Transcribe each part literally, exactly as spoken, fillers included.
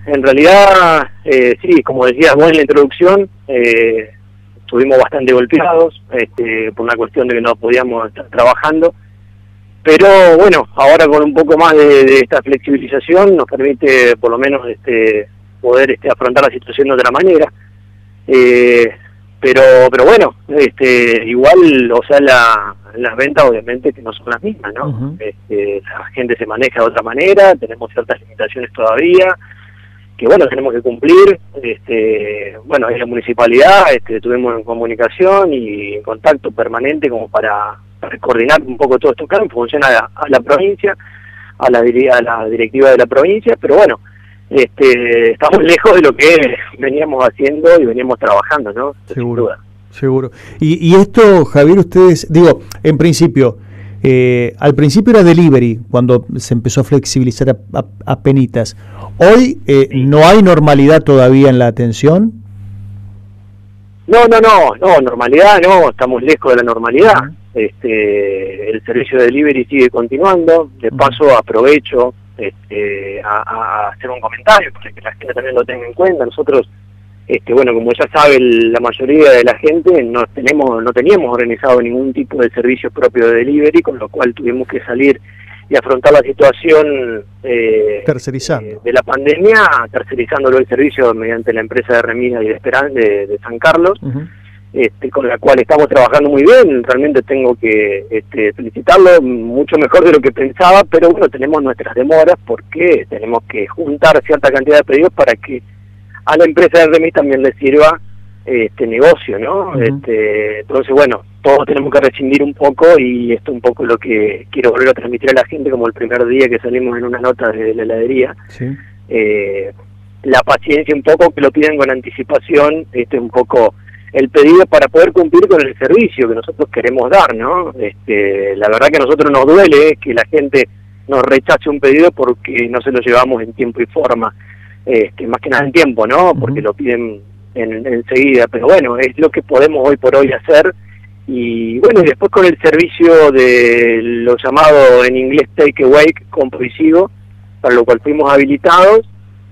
en realidad, eh, sí, como decías vos en la introducción, eh, estuvimos bastante golpeados este, por una cuestión de que no podíamos estar trabajando, pero bueno, ahora con un poco más de, de esta flexibilización nos permite por lo menos este, poder este, afrontar la situación de otra manera. Eh, pero pero bueno, este, igual, o sea, la, las ventas obviamente que no son las mismas, ¿no? Uh-huh. este, la gente se maneja de otra manera, tenemos ciertas limitaciones todavía, que bueno, tenemos que cumplir. Este, bueno, en la municipalidad este, estuvimos en comunicación y en contacto permanente como para, para coordinar un poco todo esto, claro, en función a la, a la provincia, a la, a la directiva de la provincia, pero bueno, este, estamos lejos de lo que veníamos haciendo y veníamos trabajando, ¿no? Seguro, seguro. Y, y esto, Javier, ustedes, digo, en principio, eh, al principio era delivery, cuando se empezó a flexibilizar a, a, a penitas. Hoy, eh, sí. ¿no hay normalidad todavía en la atención? No, no, no, no, normalidad no, estamos lejos de la normalidad. Uh-huh. Este, el servicio de delivery sigue continuando. De paso, uh-huh. aprovecho Este, a, a hacer un comentario para que la gente también lo tenga en cuenta. Nosotros, este, bueno, como ya sabe el, la mayoría de la gente, no tenemos, no teníamos organizado ningún tipo de servicio propio de delivery, con lo cual tuvimos que salir y afrontar la situación eh, tercerizando eh, de la pandemia, tercerizándolo el servicio mediante la empresa de remisas y de Esperanza de, de San Carlos. Uh-huh. Este, con la cual estamos trabajando muy bien. Realmente tengo que este, felicitarlo, mucho mejor de lo que pensaba, pero bueno, tenemos nuestras demoras porque tenemos que juntar cierta cantidad de pedidos para que a la empresa de remis también le sirva este negocio, ¿no? Uh-huh. este, entonces, bueno, todos tenemos que rescindir un poco y esto es un poco lo que quiero volver a transmitir a la gente, como el primer día que salimos en una nota de la heladería. Sí. Eh, la paciencia un poco, que lo piden con anticipación, este es un poco el pedido para poder cumplir con el servicio que nosotros queremos dar, ¿no? Este, la verdad que a nosotros nos duele que la gente nos rechace un pedido porque no se lo llevamos en tiempo y forma, este, más que nada en tiempo, ¿no? Porque uh-huh. lo piden en, enseguida, pero bueno, es lo que podemos hoy por hoy hacer. Y bueno, y después con el servicio de lo llamado en inglés take away, compro y sigo, para lo cual fuimos habilitados,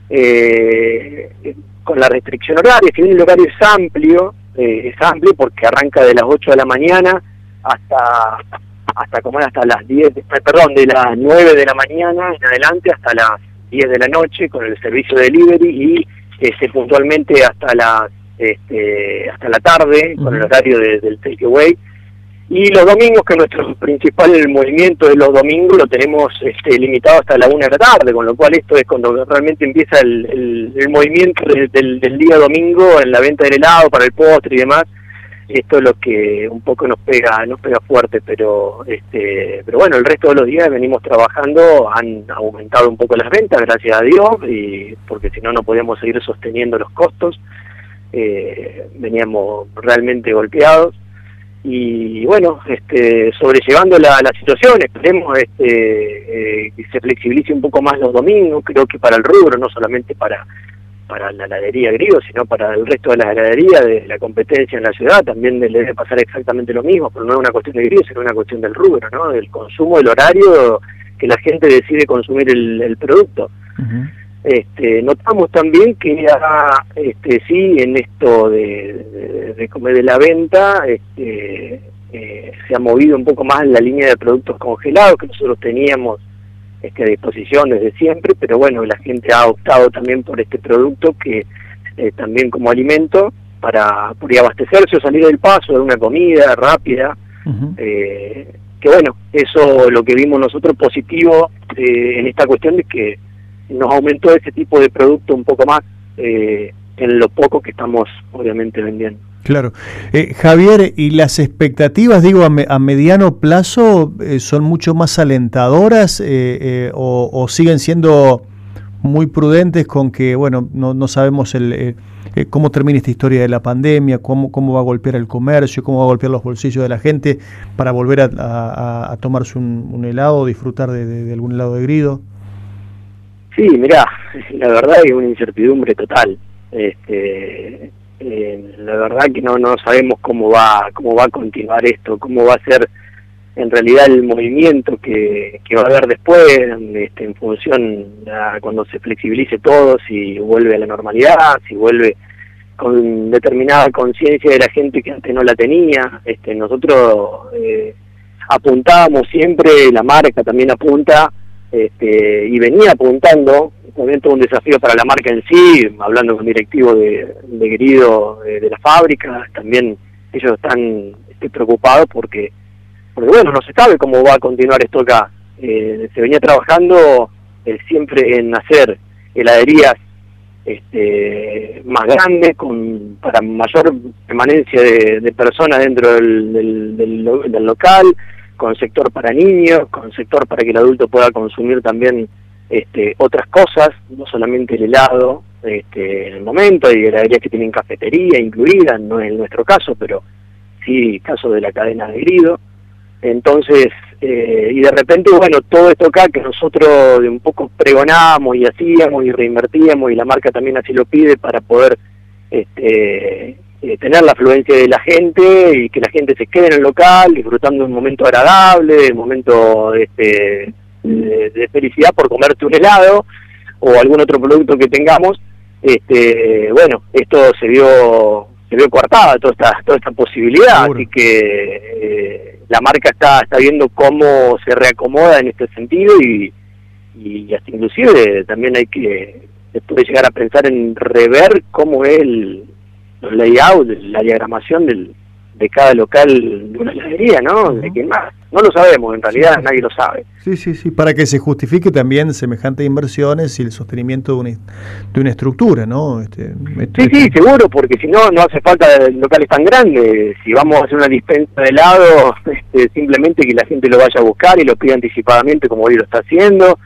eh, con la restricción horaria, que el horario es amplio, eh, es amplio porque arranca de las ocho de la mañana hasta, hasta como hasta las diez, perdón, de las nueve de la mañana en adelante hasta las diez de la noche con el servicio de delivery y este, puntualmente hasta las este, hasta la tarde con el horario de, del takeaway. Y los domingos, que nuestro principal movimiento de los domingos lo tenemos este, limitado hasta la una de la tarde, con lo cual esto es cuando realmente empieza el, el, el movimiento del, del, del día domingo en la venta del helado para el postre y demás. Esto es lo que un poco nos pega nos pega fuerte, pero este pero bueno, el resto de los días venimos trabajando, han aumentado un poco las ventas, gracias a Dios, y porque si no, no podíamos seguir sosteniendo los costos. Eh, veníamos realmente golpeados. Y bueno, este, sobrellevando la, la situación, esperemos este, eh, que se flexibilice un poco más los domingos, creo que para el rubro, no solamente para, para la heladería Grido, sino para el resto de las heladerías, de la competencia en la ciudad, también le debe pasar exactamente lo mismo, pero no es una cuestión de Grido, sino una cuestión del rubro, ¿no? Del consumo, del horario que la gente decide consumir el, el producto. Uh-huh. Este, notamos también que ya, este, sí, en esto de, de, de, de, de la venta, este, eh, se ha movido un poco más la línea de productos congelados que nosotros teníamos este, a disposición desde siempre, pero bueno, la gente ha optado también por este producto que eh, también como alimento para, por abastecerse o salir del paso de una comida rápida. Uh-huh. eh, que bueno, eso lo que vimos nosotros positivo eh, en esta cuestión de que nos aumentó ese tipo de producto un poco más eh, en lo poco que estamos obviamente vendiendo. Claro. Eh, Javier, ¿y las expectativas, digo, a, me, a mediano plazo eh, son mucho más alentadoras eh, eh, o, o siguen siendo muy prudentes con que, bueno, no, no sabemos el, eh, eh, cómo termina esta historia de la pandemia, cómo, cómo va a golpear el comercio, cómo va a golpear los bolsillos de la gente para volver a, a, a tomarse un, un helado o disfrutar de, de, de algún helado de Grido? Sí, mirá, la verdad es una incertidumbre total. Este, eh, la verdad que no no sabemos cómo va cómo va a continuar esto, cómo va a ser en realidad el movimiento que, que va a haber después, este, en función a cuando se flexibilice todo, si vuelve a la normalidad, si vuelve con determinada conciencia de la gente que antes no la tenía. Este, nosotros eh, apuntábamos siempre, la marca también apunta, este, y venía apuntando, también todo un desafío para la marca en sí, hablando con directivos de, de Grido, de, de la fábrica, también ellos están este, preocupados porque porque bueno, no se sabe cómo va a continuar esto acá. Eh, se venía trabajando eh, siempre en hacer heladerías este, más grandes, con para mayor permanencia de, de personas dentro del, del, del, del local, con sector para niños, con sector para que el adulto pueda consumir también este, otras cosas, no solamente el helado este, en el momento. Hay heladerías que tienen cafetería incluida, no es nuestro caso, pero sí caso de la cadena de Grido. Entonces, eh, y de repente, bueno, todo esto acá que nosotros de un poco pregonábamos y hacíamos y reinvertíamos, y la marca también así lo pide para poder este, eh, tener la afluencia de la gente y que la gente se quede en el local disfrutando de un momento agradable, de un momento este, de, de felicidad por comerte un helado o algún otro producto que tengamos. Este, bueno, esto se vio se vio coartada toda esta toda esta posibilidad. Seguro. Así que eh, la marca está está viendo cómo se reacomoda en este sentido, y, y hasta inclusive también hay que se puede llegar a pensar en rever cómo es el los layout, la diagramación del, de cada local de una heladería, ¿no? Uh-huh. De quién más. No lo sabemos, en realidad sí, nadie lo sabe. Sí, sí, sí, para que se justifique también semejantes inversiones y el sostenimiento de una, de una estructura, ¿no? Este, este, sí, sí, seguro, porque si no, no hace falta locales tan grandes. Si vamos a hacer una dispensa de helado, este, simplemente que la gente lo vaya a buscar y lo pida anticipadamente, como hoy lo está haciendo.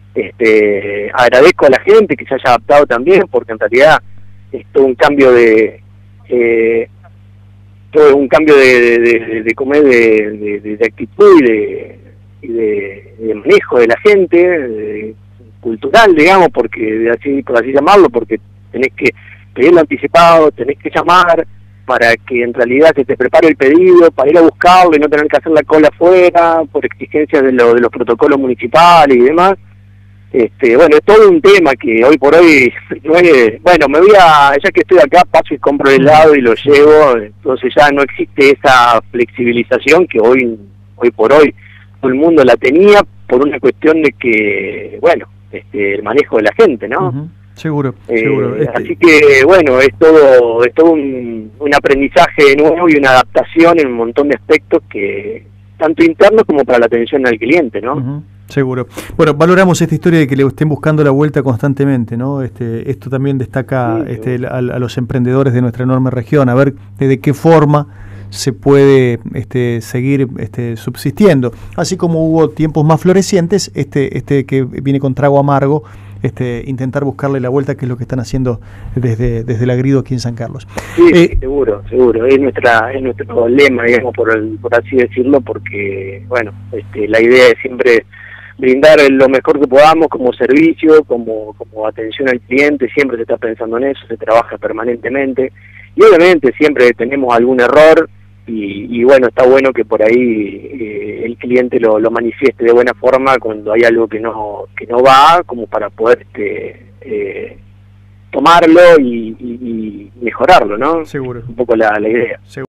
Este, agradezco a la gente que se haya adaptado también, porque en realidad es todo un cambio de... Eh, todo un cambio de, de, de, de comer, de, de, de actitud y de, y de, de manejo de la gente, de, cultural, digamos, porque de así, por así llamarlo, porque tenés que pedirlo anticipado, tenés que llamar para que en realidad se te prepare el pedido, para ir a buscarlo y no tener que hacer la cola afuera, por exigencias de, lo, de los protocolos municipales y demás. Este, bueno, es todo un tema que hoy por hoy, bueno, me voy a, ya que estoy acá, paso y compro el helado y lo llevo, entonces ya no existe esa flexibilización que hoy, hoy por hoy todo el mundo la tenía por una cuestión de que, bueno, este, el manejo de la gente, ¿no? Uh-huh. Seguro, eh, seguro. Este... Así que, bueno, es todo, es todo un, un aprendizaje nuevo y una adaptación en un montón de aspectos que, tanto internos como para la atención al cliente, ¿no? Uh-huh. Seguro. Bueno, valoramos esta historia de que le estén buscando la vuelta constantemente, ¿no? Este, esto también destaca sí, este, a, a los emprendedores de nuestra enorme región, a ver de qué forma se puede este, seguir este, subsistiendo. Así como hubo tiempos más florecientes, este, este que viene con trago amargo, este, intentar buscarle la vuelta, que es lo que están haciendo desde, desde el Agrido aquí en San Carlos. Sí, eh, sí, seguro, seguro. Es nuestra, es nuestro lema, digamos, por, el, por así decirlo, porque, bueno, este, la idea es siempre brindar lo mejor que podamos como servicio, como, como atención al cliente. Siempre se está pensando en eso, se trabaja permanentemente, y obviamente siempre tenemos algún error, y, y bueno, está bueno que por ahí eh, el cliente lo, lo manifieste de buena forma cuando hay algo que no que no va, como para poder este, eh, tomarlo y, y, y mejorarlo, ¿no? Seguro. Un poco la, la idea. Seguro.